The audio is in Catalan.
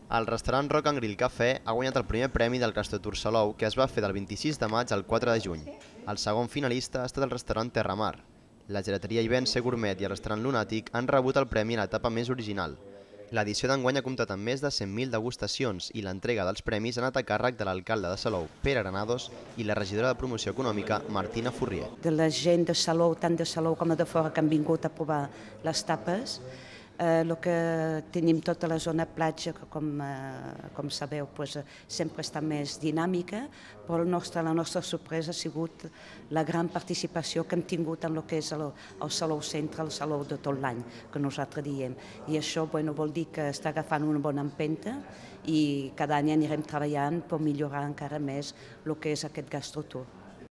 El restaurant Rock and Grill Cafè ha guanyat el primer premi del Gastrotour Salou, que es va fer del 26 de maig al 4 de juny. El segon finalista ha estat el restaurant Terramar. La gelateria Ibense Gourmet i el restaurant Lunàtic han rebut el premi en l'etapa més original. L'edició d'enguany ha comptat amb més de 100.000 degustacions i l'entrega dels premis ha anat a càrrec de l'alcalde de Salou, Pere Granados, i la regidora de Promoció Econòmica, Martina Furrier. De la gent de Salou, tant de Salou com de fora, que han vingut a provar les tapes. El que tenim tota la zona platja, que com sabeu sempre està més dinàmica, però la nostra sorpresa ha sigut la gran participació que hem tingut en el que és el Salou Centre, el Salou de tot l'any, que nosaltres diem. I això vol dir que està agafant una bona empenta i cada any anirem treballant per millorar encara més el que és aquest Gastrotour.